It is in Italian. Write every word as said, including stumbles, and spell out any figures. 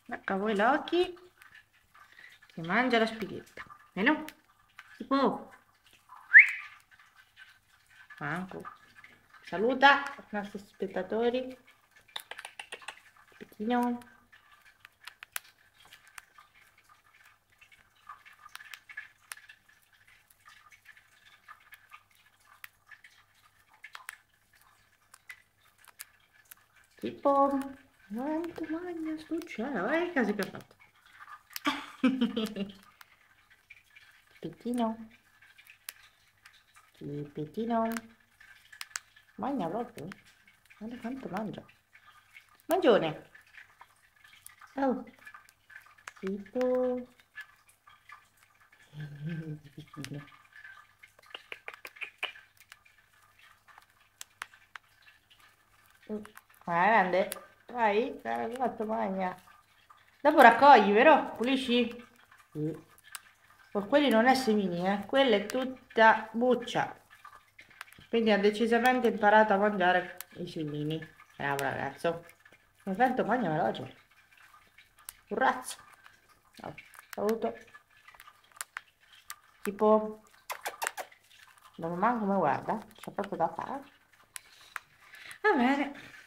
Ecco voi Loki che mangia la spighetta. Meno? Tipo. Manco. Saluta i nostri spettatori. Pettino. Tipo. Quanto mangia sto cielo? Guarda che caso che ho fatto. Pettino. Sì, pettino. Mangia proprio. Guarda quanto mangia. Mangione. Oh. Tipo. Pettino. Ah, grande. Vai, dai, quanto mangia. Dopo raccogli, vero? Pulisci? Sì. Con quelli non è semini, eh. Quella è tutta buccia. Quindi ha decisamente imparato a mangiare i semini. Bravo ragazzo. Intanto mangia veloce. Un razzo. Oh, saluto. Tipo. Non manco come guarda. C'è proprio da fare. Va bene.